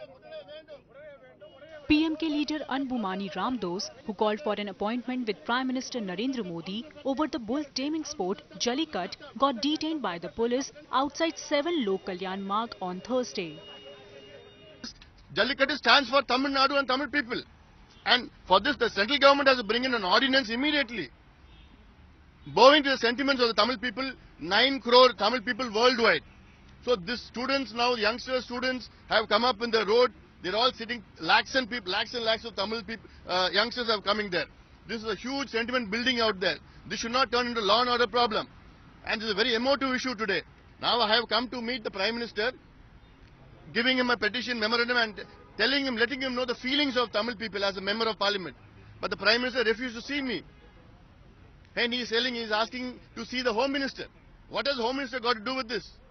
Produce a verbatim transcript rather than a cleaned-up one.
P M K leader Anbumani Ramdos, who called for an appointment with Prime Minister Narendra Modi over the bull taming sport Jallicut, got detained by the police outside seven Lok Kalyan Marg on Thursday. Jallicut stands for Tamil Nadu and Tamil people. And for this, the central government has to bring in an ordinance immediately. Bowing to the sentiments of the Tamil people, nine crore Tamil people worldwide. So these students now, youngster students have come up in the road. They're all sitting, lakhs and people, lakhs and lakhs of Tamil people, uh, youngsters have coming there. This is a huge sentiment building out there. This should not turn into law and order problem. And this is a very emotive issue today. Now I have come to meet the Prime Minister, giving him a petition memorandum and telling him, letting him know the feelings of Tamil people as a member of parliament. But the Prime Minister refused to see me. And he is telling, he is asking to see the Home Minister. What has the Home Minister got to do with this?